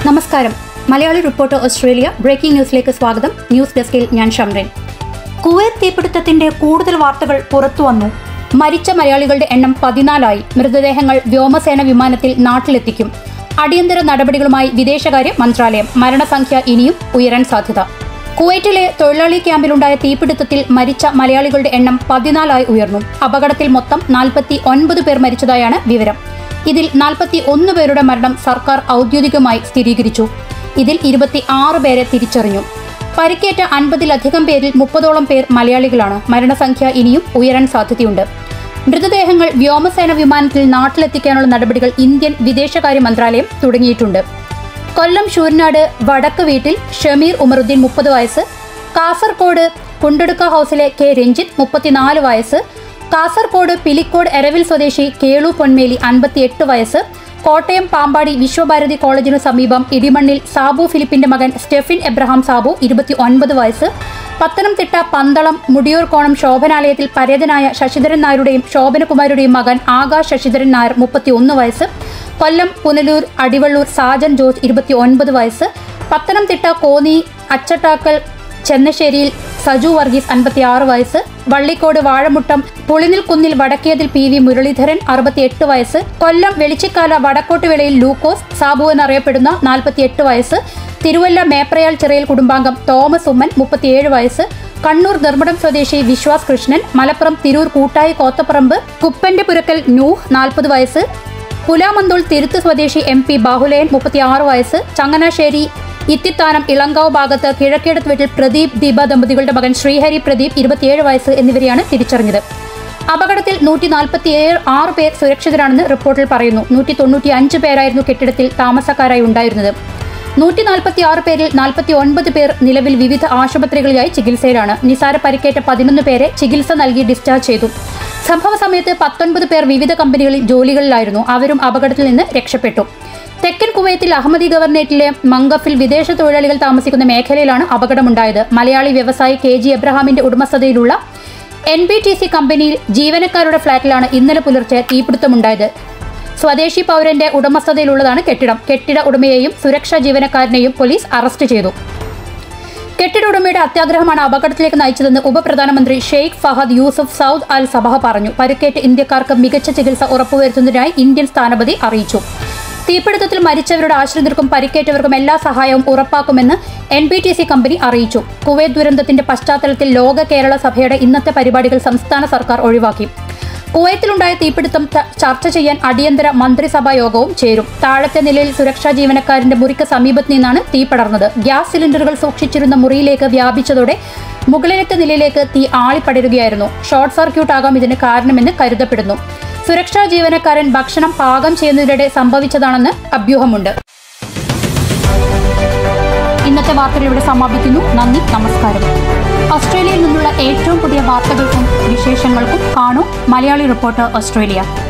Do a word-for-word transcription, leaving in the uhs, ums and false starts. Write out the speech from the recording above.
നമസ്കാരം. Malayali reporter Australia breaking ന്യൂസിലേക്ക് സ്വാഗതം. ന്യൂസ് ഡെസ്കിൽ ഞാൻ ഷംറിൻ. കുവൈത്ത് തീപിടുത്തത്തിന്റെ കൂടുതൽ വാർത്തകൾ പുറത്തുവന്നു. മരിച്ച മലയാളികളുടെ എണ്ണം പതിനാലായി. മൃതദേഹങ്ങൾ വ്യോമസേന വിമാനത്തിൽ നാട്ടിലെത്തിക്കും. അടിയന്തര നടപടികളുമായി വിദേശകാര്യ മന്ത്രാലയം. മരണസംഖ്യ ഇനിയും ഉയരാൻ സാധ്യത. കുവൈറ്റിലെ തൊഴിലാളി ക്യാമ്പിലുണ്ടായ തീപിടുത്തത്തിൽ മരിച്ച മലയാളികളുടെ എണ്ണം പതിനാലായി ഉയർന്നു. അപകടത്തിൽ മൊത്തം നാൽപ്പത്തി ഒൻപത് പേർ മരിച്ചതായാണ് വിവരം. ഇതിൽ നാൽപ്പത്തി ഒന്ന് പേരുടെ മരണം സർക്കാർ ഔദ്യോഗികമായി സ്ഥിരീകരിച്ചു. ഇതിൽ ഇരുപത്തി ആറ് പേരെ തിരിച്ചറിഞ്ഞു. പരിക്കേറ്റ അൻപതിലധികം പേരിൽ മുപ്പതോളം പേർ മലയാളികളാണ്. മരണസംഖ്യ ഇനിയും ഉയരാൻ സാധ്യതയുണ്ട്. മൃതദേഹങ്ങൾ വ്യോമസേന വിമാനത്തിൽ നാട്ടിലെത്തിക്കാനുള്ള നടപടികൾ ഇന്ത്യൻ വിദേശകാര്യ മന്ത്രാലയം തുടങ്ങിയിട്ടുണ്ട്. കൊല്ലം ശൂരനാട് വടക്ക് വീട്ടിൽ ഷമീർ ഉമറുദ്ദീൻ മുപ്പത് വയസ്സ്, കാസർകോട് കുണ്ടടുക്ക ഹൌസിലെ കെ രഞ്ജിത്ത് മുപ്പത്തിനാല് വയസ്സ്, കാസർകോട് പിലിക്കോട് എരവിൽ സ്വദേശി കേളു പൊന്മേലി അൻപത്തിയെട്ട് വയസ്സ്, കോട്ടയം പാമ്പാടി വിശ്വഭാരതി കോളേജിനു സമീപം ഇടിമണ്ണിൽ സാബു ഫിലിപ്പിന്റെ മകൻ സ്റ്റെഫിൻ എബ്രഹാം സാബു ഇരുപത്തി ഒൻപത് വയസ്സ്, പത്തനംതിട്ട പന്തളം മുടിയൂർക്കോണം ശോഭനാലയത്തിൽ പരേതനായ ശശിധരൻ നായരുടെയും ശോഭനകുമാരുടെയും മകൻ ആകാശ് ശശിധരൻ നായർ മുപ്പത്തി ഒന്ന് വയസ്സ്, കൊല്ലം പുനലൂർ അടിവള്ളൂർ സാജൻ ജോർജ് ഇരുപത്തി ഒൻപത് വയസ്സ്, പത്തനംതിട്ട കോന്നി അച്ചട്ടാക്കൽ ചെന്നശ്ശേരിയിൽ സജു വർഗീസ് അൻപത്തിയാറ് വയസ്സ്, വള്ളിക്കോട് വാഴമുട്ടം പുളിനിൽക്കുന്നിൽ വടക്കേതിൽ പി വി മുരളീധരൻ അറുപത്തിയെട്ട് വയസ്സ്, കൊല്ലം വെളിച്ചിക്കാല വടക്കോട്ടുവിളയിൽ ലൂക്കോസ് സാബു എന്നറിയപ്പെടുന്ന നാൽപ്പത്തിയെട്ട് വയസ്സ്, തിരുവല്ല മേപ്രയാൽ ചിറയിൽ കുടുംബാംഗം തോമസ് ഉമ്മൻ മുപ്പത്തിയേഴ് വയസ്സ്, കണ്ണൂർ ധർമ്മടം സ്വദേശി വിശ്വാസ് കൃഷ്ണൻ, മലപ്പുറം തിരൂർ കൂട്ടായി കോത്തപ്പറമ്പ് കുപ്പന്റെ പുരക്കൽ നൂഹ് നാൽപ്പത് വയസ്സ്, പുലാമന്തോൾ തിരുത്ത് സ്വദേശി എം പി ബാഹുലയൻ മുപ്പത്തിയാറ് വയസ്സ്, ചങ്ങനാശ്ശേരി ഇത്തിത്താനം ഇളങ്കാവ് ഭാഗത്ത് കിഴക്കേടത്ത് വീട്ടിൽ പ്രദീപ് ദീപ ദമ്പതികളുടെ മകൻ ശ്രീഹരി പ്രദീപ് ഇരുപത്തിയേഴ് വയസ്സ് എന്നിവരെയാണ് തിരിച്ചറിഞ്ഞത്. അപകടത്തിൽ നൂറ്റി നാൽപ്പത്തിയേഴ് ആറ് പേർ സുരക്ഷിതരാണെന്ന് റിപ്പോർട്ടിൽ പറയുന്നു. നൂറ്റി തൊണ്ണൂറ്റി അഞ്ച് പേരായിരുന്നു കെട്ടിടത്തിൽ താമസക്കാരായി ഉണ്ടായിരുന്നത്. നൂറ്റി നാൽപ്പത്തി ആറ് പേരിൽ നാൽപ്പത്തി ഒൻപത് പേർ നിലവിൽ വിവിധ ആശുപത്രികളിലായി ചികിത്സയിലാണ്. നിസാര പരിക്കേറ്റ പതിനൊന്ന് പേരെ ചികിത്സ നൽകി ഡിസ്ചാർജ് ചെയ്തു. സംഭവ സമയത്ത് പത്തൊൻപത് പേർ വിവിധ കമ്പനികളിൽ ജോലികളിലായിരുന്നു. അവരും അപകടത്തിൽ നിന്ന് രക്ഷപ്പെട്ടു. തെക്കൻ കുവൈത്തിൽ അഹമ്മദി ഗവർണറേറ്റിലെ മംഗഫിൽ വിദേശ തൊഴിലാളികൾ താമസിക്കുന്ന മേഖലയിലാണ് അപകടമുണ്ടായത്. മലയാളി വ്യവസായി കെ ജി എബ്രഹാമിന്റെ ഉടമസ്ഥതയിലുള്ള എൻ ബി ടി സി കമ്പനിയിൽ ജീവനക്കാരുടെ ഫ്ളാറ്റിലാണ് ഇന്നലെ പുലർച്ചെ തീപിടുത്തമുണ്ടായത്. സ്വദേശി പൗരന്റെ ഉടമസ്ഥതയിലുള്ളതാണ് കെട്ടിടം. കെട്ടിട ഉടമയെയും സുരക്ഷാ ജീവനക്കാരനെയും പോലീസ് അറസ്റ്റ് ചെയ്തു. കെട്ടിട ഉടമയുടെ അത്യാഗ്രഹമാണ് അപകടത്തിലേക്ക് നയിച്ചതെന്ന് ഉപപ്രധാനമന്ത്രി Sheikh Fahad Yousef Saud Al Sabah പറഞ്ഞു. പരിക്കേറ്റ ഇന്ത്യക്കാർക്ക് മികച്ച ചികിത്സ ഉറപ്പുവരുത്തുന്നതിനായി ഇന്ത്യൻ സ്ഥാനപതി അറിയിച്ചു. തീപിടുത്തത്തിൽ മരിച്ചവരുടെ ആശ്രിതർക്കും പരിക്കേറ്റവർക്കും എല്ലാ സഹായവും ഉറപ്പാക്കുമെന്ന് N B T C company അറിയിച്ചു. കുവൈത്ത് ദുരന്തത്തിന്റെ പശ്ചാത്തലത്തിൽ ലോക കേരള സഭയുടെ ഇന്നത്തെ പരിപാടികൾ സംസ്ഥാന സർക്കാർ ഒഴിവാക്കി. കുവൈത്തിലുണ്ടായ തീപിടുത്തം ചർച്ച ചെയ്യാൻ അടിയന്തര മന്ത്രിസഭാ യോഗവും ചേരും. താഴത്തെ നിലയിൽ സുരക്ഷാ ജീവനക്കാരന്റെ മുറിക്ക് സമീപത്ത് നിന്നാണ് തീ പടർന്നത്. ഗ്യാസ് സിലിണ്ടറുകൾ സൂക്ഷിച്ചിരുന്ന മുറിയിലേക്ക് വ്യാപിച്ചതോടെ മുകളിലത്തെ നിലയിലേക്ക് തീ ആളിപ്പടരുകയായിരുന്നു. ഷോർട്ട് സർക്യൂട്ട് ആകാം ഇതിന് കാരണമെന്ന് കരുതപ്പെടുന്നു. സുരക്ഷാ ജീവനക്കാരൻ ഭക്ഷണം പാകം ചെയ്യുന്നതിനിടെ സംഭവിച്ചതാണെന്ന് അഭ്യൂഹമുണ്ട്. ഇന്നത്തെ വാർത്തകൾ ഇവിടെ സമാപിക്കുന്നു. നന്ദി, നമസ്കാരം. ഓസ്ട്രേലിയയിൽ നിന്നുള്ള ഏറ്റവും പുതിയ വാർത്തകൾക്കും വിശേഷങ്ങൾക്കും കാണൂ മലയാളി റിപ്പോർട്ടർ ഓസ്ട്രേലിയ.